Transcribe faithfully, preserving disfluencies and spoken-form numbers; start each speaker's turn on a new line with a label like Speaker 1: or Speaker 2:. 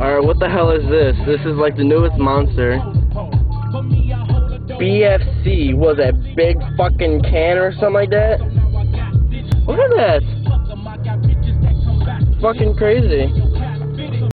Speaker 1: Alright, what the hell is this? This is like the newest monster. B F C, was that big fucking can or something like that? Look at that! Fucking crazy.